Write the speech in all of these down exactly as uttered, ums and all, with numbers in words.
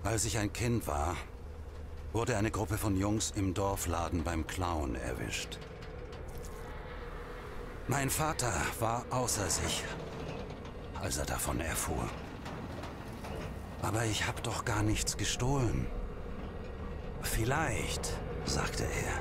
Als ich ein Kind war, wurde eine Gruppe von Jungs im Dorfladen beim Klauen erwischt. Mein Vater war außer sich, als er davon erfuhr. Aber ich habe doch gar nichts gestohlen. Vielleicht, sagte er.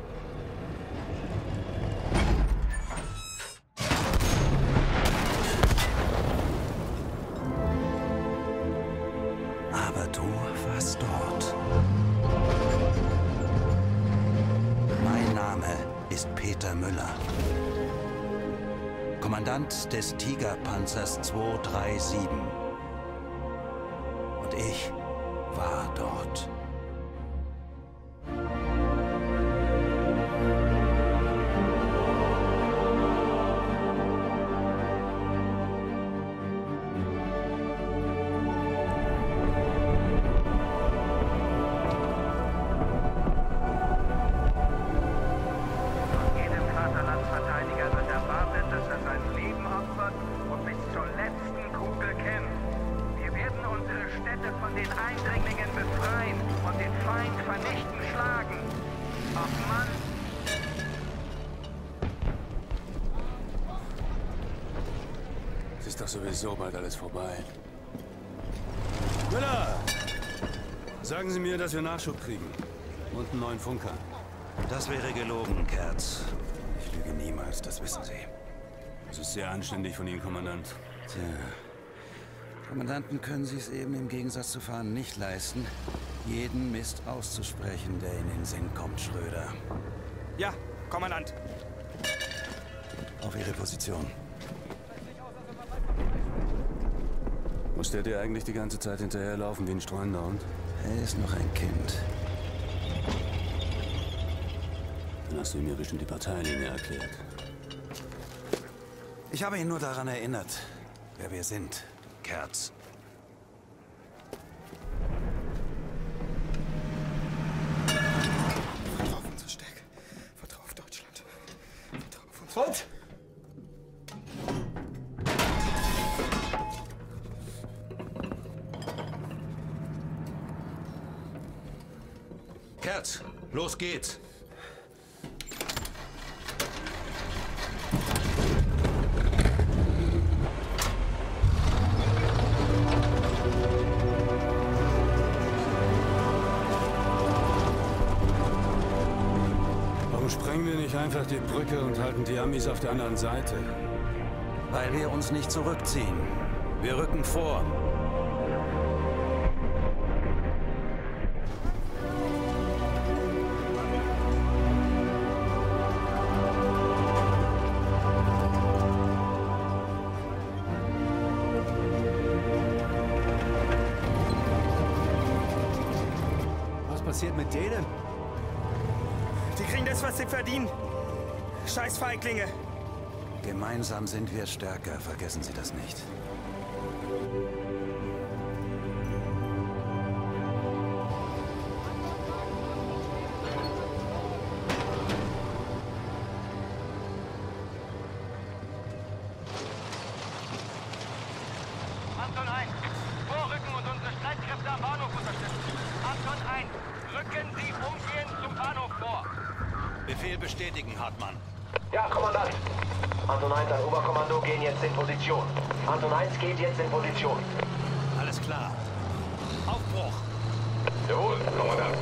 Aber du warst dort. Mein Name ist Peter Müller. Kommandant des Tigerpanzers zwei drei sieben. Und ich war dort. Ist doch sowieso bald alles vorbei. Müller! Sagen Sie mir, dass wir Nachschub kriegen. Und einen neuen Funker. Das wäre gelogen, Kerz. Ich lüge niemals, das wissen Sie. Das ist sehr anständig von Ihnen, Kommandant. Tja. Kommandanten können Sie es eben im Gegensatz zu Fahren nicht leisten, jeden Mist auszusprechen, der Ihnen in den Sinn kommt, Schröder. Ja, Kommandant. Auf Ihre Position. Muss der dir eigentlich die ganze Zeit hinterherlaufen wie ein streunender Hund? Er ist noch ein Kind. Dann hast du ihm ja bestimmt die Parteilinie erklärt. Ich habe ihn nur daran erinnert, wer wir sind, Kerz. Vertrau auf unsere Stärke. Vertrau auf Deutschland. Vertrau auf uns. Und? Kerz, los geht's. Warum sprengen wir nicht einfach die Brücke und halten die Amis auf der anderen Seite? Weil wir uns nicht zurückziehen. Wir rücken vor. Was passiert mit denen? Die kriegen das, was sie verdienen. Scheiß Feiglinge. Gemeinsam sind wir stärker, vergessen Sie das nicht. Anton eins, vorrücken und unsere Streitkräfte am Bahnhof unterstützen. Anton eins, rücken Sie umgehend zum Bahnhof vor. Befehl bestätigen, Hartmann. Ja, Kommandant. Anton eins, ein Oberkommando gehen jetzt in Position. Anton eins geht jetzt in Position. Alles klar. Aufbruch. Jawohl, Kommandant.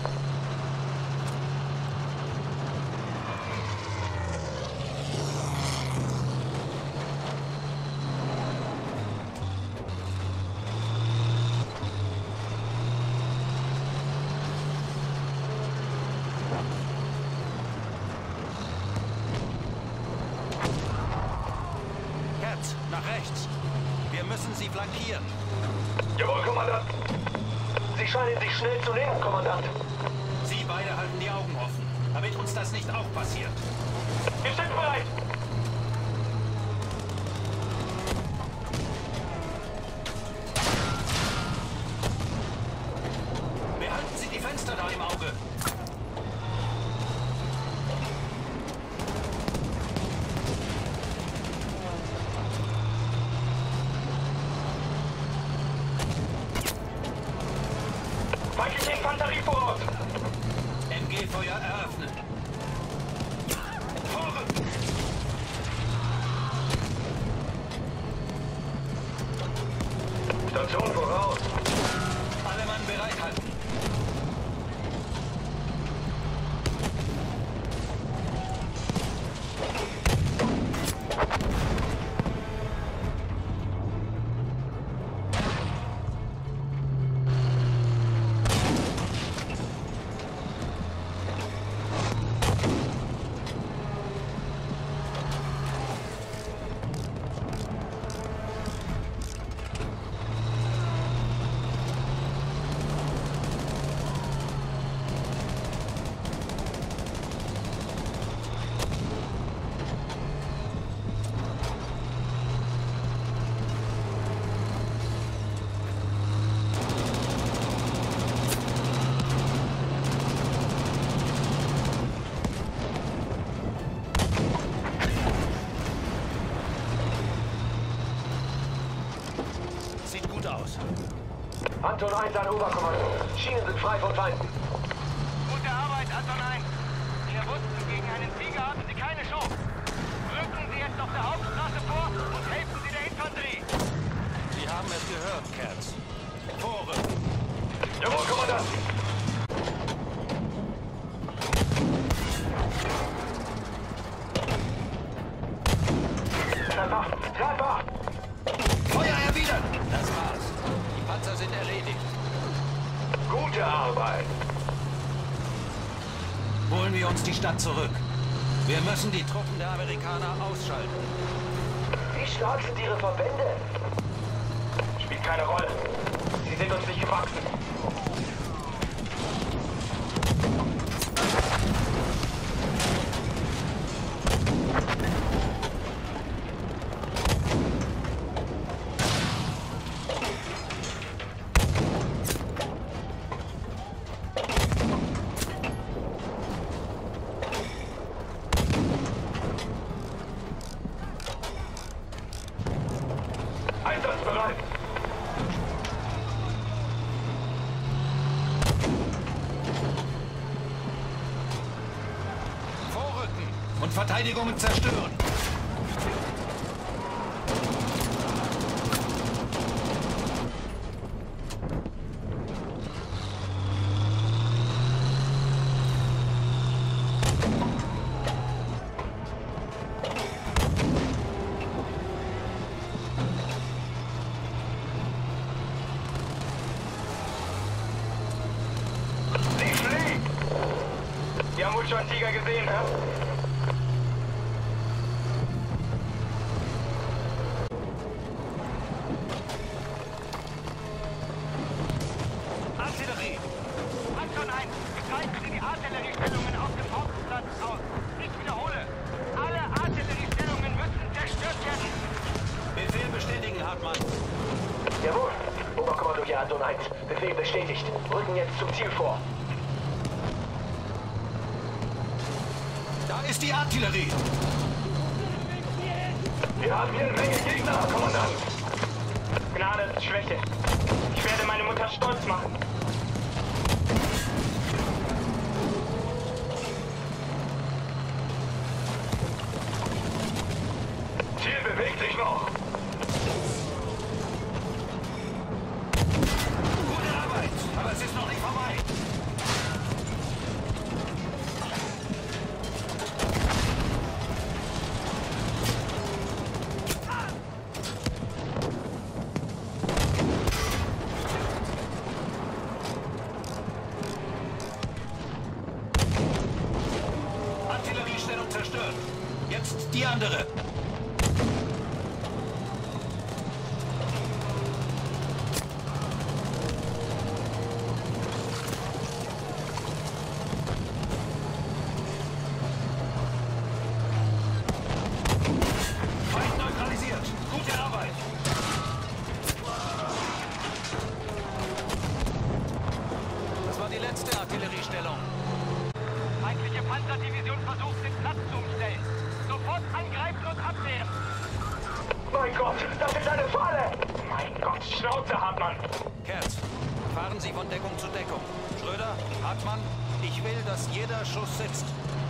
Kerz, nach rechts. Wir müssen sie flankieren. Jawohl, Kommandant. Sie scheinen sich schnell zu nehmen, Kommandant. Sie beide halten die Augen offen, damit uns das nicht auch passiert. Wir sind bereit. Behalten Sie die Fenster da im Auge. feindliche Infanterie voraus! M G-Feuer eröffnen. Vorrücken! Station voraus. Alle Mann bereithalten. Sieht gut aus. Anton eins an Oberkommando. Schienen sind frei von Feinden. Gute Arbeit, Anton eins. Wir wussten, gegen einen Tiger haben Sie keine Chance. Rücken Sie jetzt auf der Hauptstraße vor und helfen Sie der Infanterie. Sie haben es gehört, Kerz. Vorrücken. Jawohl, Kommandant. Treffer! Treffer! Feuer erwidern! Das war's. Die Panzer sind erledigt. Gute Arbeit! Holen wir uns die Stadt zurück. Wir müssen die Truppen der Amerikaner ausschalten. Wie stark sind Ihre Verbände? Spielt keine Rolle. Sie sind uns nicht gewachsen. Einsatzbereit! Vorrücken und Verteidigungen zerstören. Sie fliegen! Sie haben wohl schon einen Tiger gesehen, hä? Artillerie! Anton eins, greifen Sie die Artilleriestellungen auf dem Hauptplatz aus. Ich wiederhole, alle Artilleriestellungen müssen zerstört werden. Befehl bestätigen, Hartmann. Jawohl! Oberkommando hier Anton eins. Befehl bestätigt. Rücken jetzt zum Ziel vor. Da ist die Artillerie. Wir haben hier eine Menge Gegner, Kommandant. Gnade ist Schwäche. Ich werde meine Mutter stolz machen. Ziel bewegt sich noch. Gute Arbeit, aber es ist noch nicht vorbei. Artilleriestellung zerstört. Jetzt die andere. Feind neutralisiert. Gute Arbeit. Das war die letzte Artilleriestellung. Feindliche Panzerdivision versucht, den Platz zu umstellen. Sofort angreifen und abwehren. Mein Gott, das ist eine Falle! Mein Gott, Schnauze, Hartmann. Kerz, fahren Fahren Sie von Deckung zu Deckung. Schröder, Hartmann, ich will, dass jeder Schuss sitzt.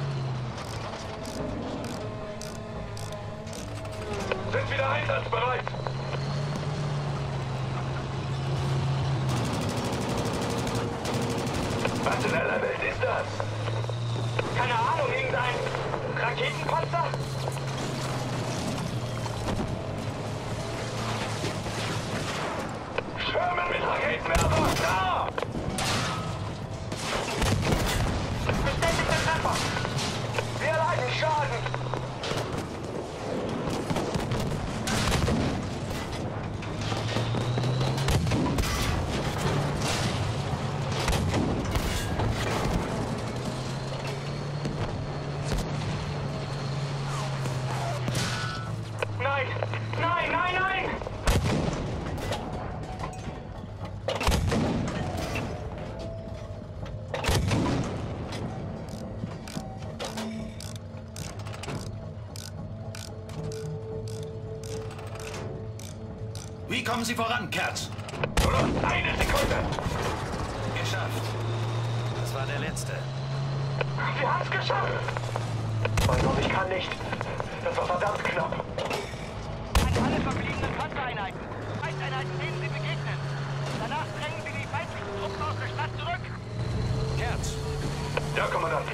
Sind wieder einsatzbereit. Was in aller Welt ist das? Keine Ahnung, irgendein Raketenpanzer? Schirmen mit Raketenwerfer! Da! Bestätigter Treffer! Wir leiden Schaden! Nein! Nein, nein, nein! Wie kommen Sie voran, Kerz? Nur noch eine Sekunde! Geschafft. Das war der letzte. Wir haben's geschafft! Mein Gott, ich kann nicht. Das war verdammt knapp. An alle verbliebenen Panzereinheiten. Feindeinheiten, denen Sie begegnen. Danach drängen Sie die feindlichen Truppen aus der Stadt zurück. Kerz, Ja, Kommandant.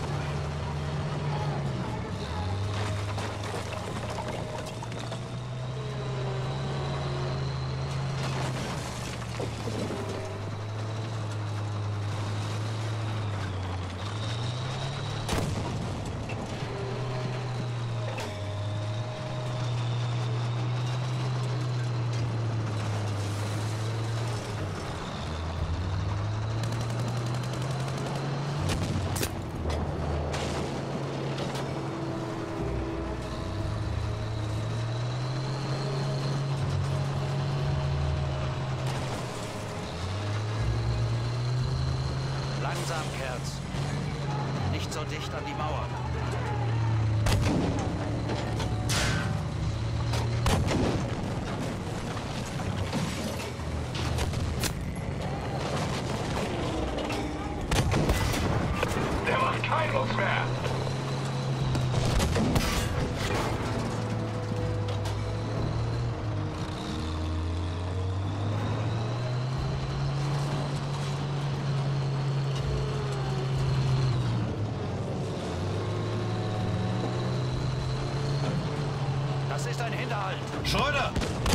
langsam, Kerz. Nicht so dicht an die Mauer. Der macht keinen Mucks mehr. Das ist ein Hinterhalt. Schröder!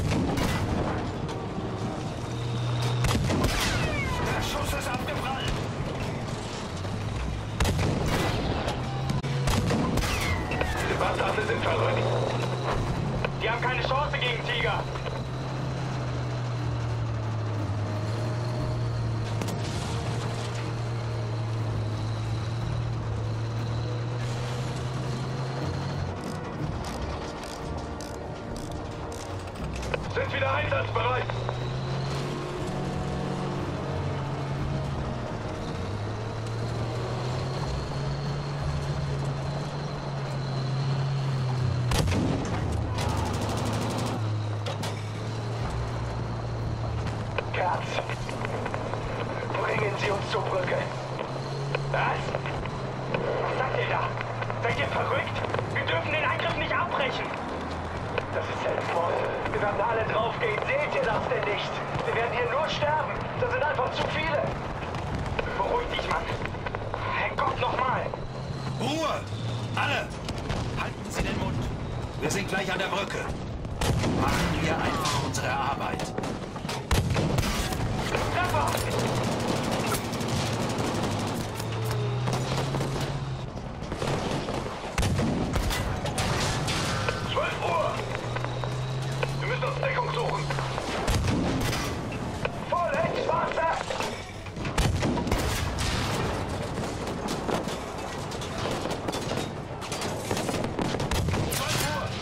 Der Schuss ist abgeprallt. Die Bastarde sind verrückt. Die haben keine Chance gegen Tiger. Sind wieder einsatzbereit. Kerz, bringen Sie uns zur Brücke. Was? Was sagt ihr da? Seid ihr verrückt? Wir dürfen den Angriff nicht abbrechen. Das ist Selbstmord. Wir werden alle draufgehen. Seht ihr das denn nicht? Wir werden hier nur sterben. Das sind einfach zu viele. Beruhig dich, Mann. Herrgott, nochmal. Ruhe! Alle! Halten Sie den Mund. Wir sind gleich an der Brücke. Machen wir einfach unsere Arbeit. Treffer! zwölf Uhr. Wir müssen uns Deckung suchen. Voll Heckschwarze! zwölf Uhr!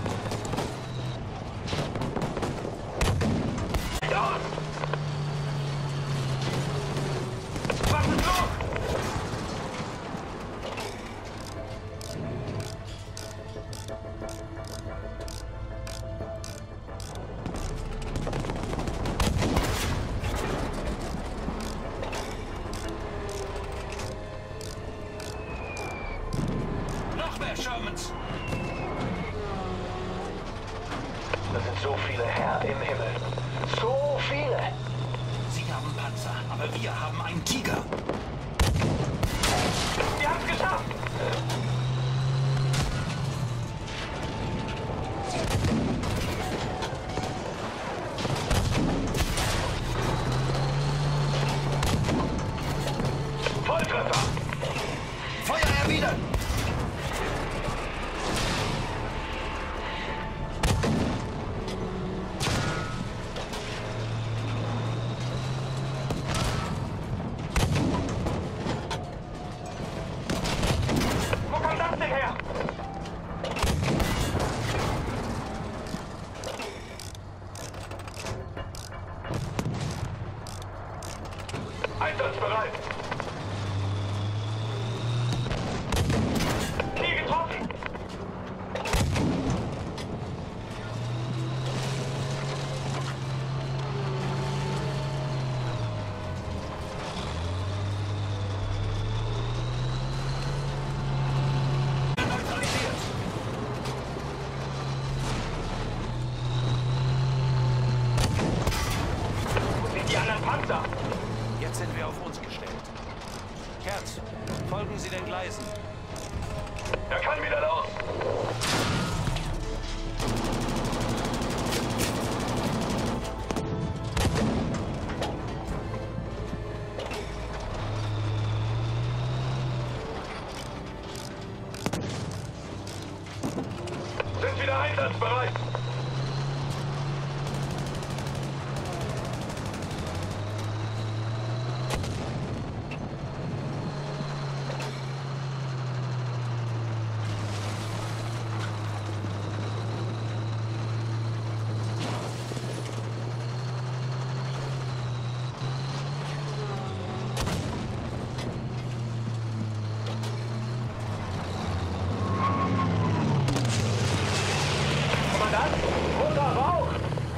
Los! Feuer Shermans! Das sind so viele, Herr im Himmel. So viele! Sie haben Panzer, aber wir haben einen Tiger. Wir haben es geschafft! Volltreffer! Feuer erwidern! Wo kommt das denn her? Einsatzbereit! Ziel getroffen! Neutralisiert! Wo sind die anderen Panzer? Jetzt sind wir auf uns gestellt. Kerz, folgen Sie den Gleisen. Er kann wieder los! Sind wieder einsatzbereit! Kommandant, roter Rauch!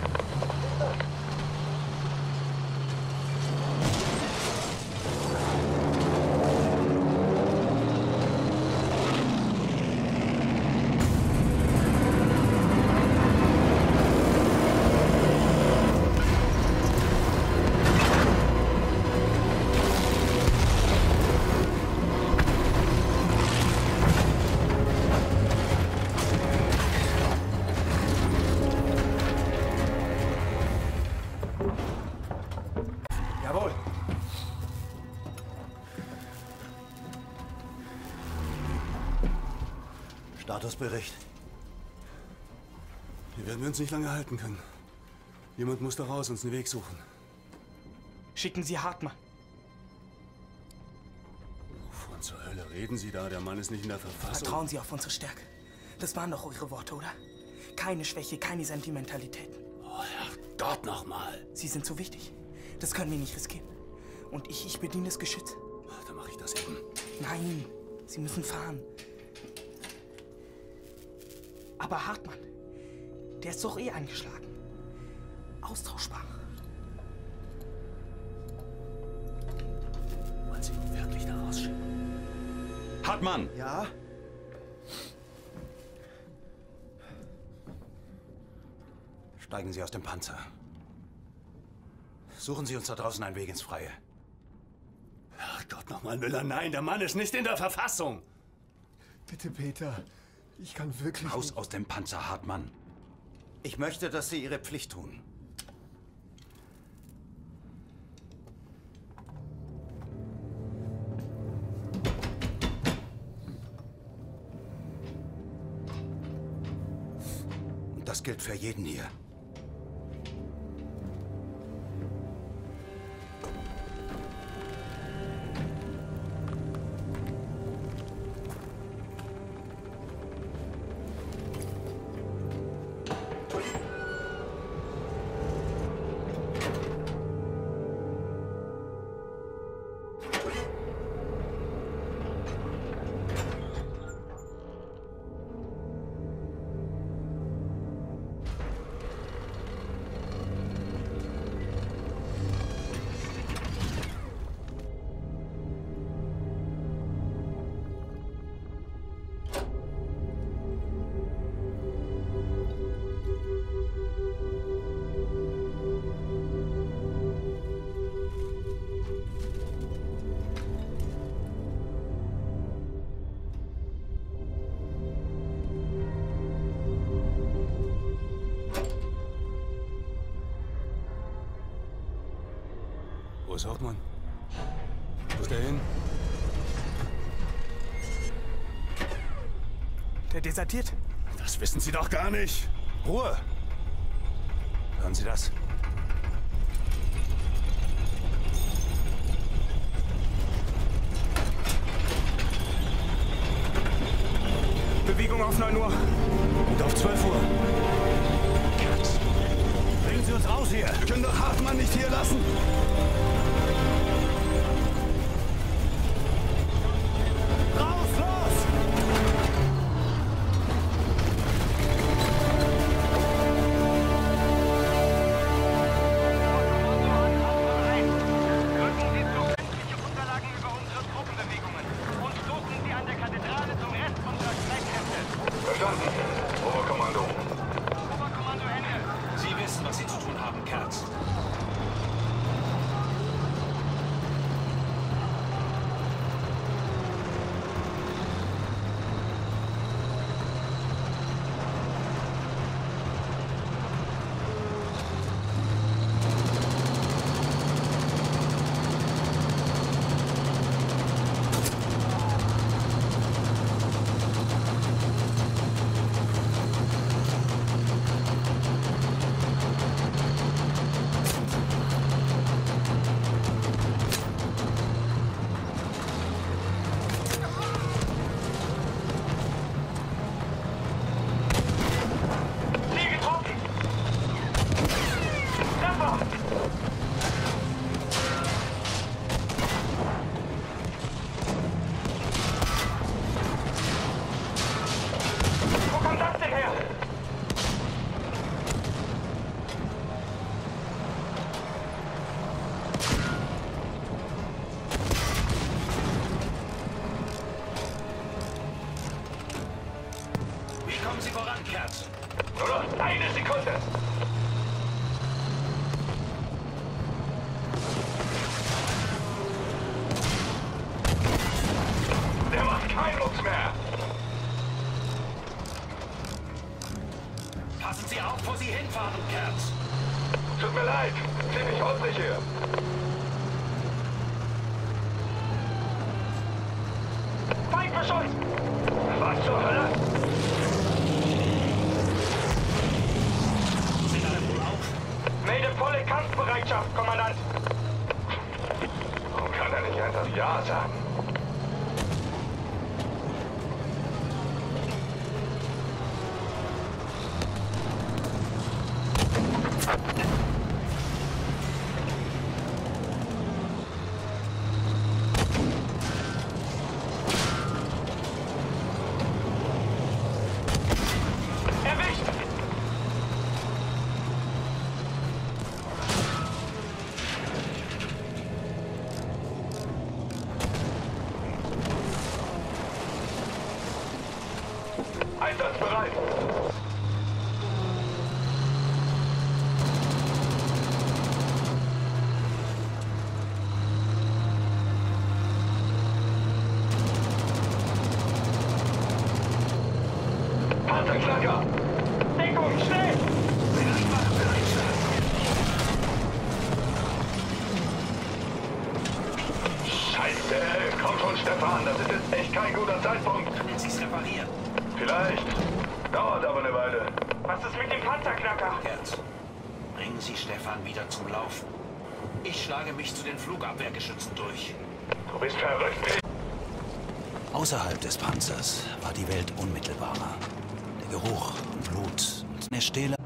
Jawohl. Statusbericht. Hier werden wir uns nicht lange halten können. Jemand muss da raus, uns einen Weg suchen. Schicken Sie Hartmann. Wovon zur Hölle reden Sie da? Der Mann ist nicht in der Verfassung. Vertrauen Sie auf unsere Stärke. Das waren doch eure Worte, oder? Keine Schwäche, keine Sentimentalitäten. Oh, Herrgott, nochmal. Sie sind so wichtig. Das können wir nicht riskieren. Und ich, ich bediene das Geschütz. Dann mache ich das eben. Nein, Sie müssen fahren. Aber Hartmann, der ist doch eh angeschlagen. Austauschbar. Wollen Sie ihn wirklich da rausschicken? Hartmann! Ja? Steigen Sie aus dem Panzer. Suchen Sie uns da draußen einen Weg ins Freie. Herrgott, nochmal, Müller, nein, der Mann ist nicht in der Verfassung. Bitte, Peter. Ich kann wirklich Raus nicht. aus dem Panzer, Hartmann. Ich möchte, dass Sie Ihre Pflicht tun. Und das gilt für jeden hier. Los, Hauptmann. Wo ist der hin? Der desertiert. Das wissen Sie doch gar nicht. Ruhe! Hören Sie das? Bewegung auf neun Uhr. Und auf zwölf Uhr. Bringen Sie uns raus hier! Wir können doch Hartmann nicht hier lassen! Raus, los! Drücken Sie zusätzliche Unterlagen über unsere Truppenbewegungen und suchen Sie an der Kathedrale zum Rest unserer Streitkräfte. Verstanden. Oberkommando. Oberkommando Ende. Sie wissen, was Sie zu tun haben, Kerz. Ziel getroffen! Treffer! Wo kommt das denn her? Wie kommen Sie voran, Kerz? Nur noch eine Sekunde! Der macht keinen Mucks mehr! Passen Sie auf, wo Sie hinfahren, Kerz. Tut mir leid, ziemlich holprig hier. Feindbeschuss! Was zur Hölle? Sind alle wohl auf? Melde volle Kampfbereitschaft, Kommandant! Warum kann er nicht einfach Ja sagen? Erwischt! Einsatzbereit! Panzerknacker! Deckung, schnell! Scheiße! Komm schon, Stefan, das ist jetzt echt kein guter Zeitpunkt. Können Sie es reparieren? Vielleicht. Dauert aber eine Weile. Was ist mit dem Panzerknacker? Kerz, bringen Sie Stefan wieder zum Laufen. Ich schlage mich zu den Flugabwehrgeschützen durch. Du bist verrückt. Außerhalb des Panzers war die Welt unmittelbarer. Der Geruch und Blut und eine Stele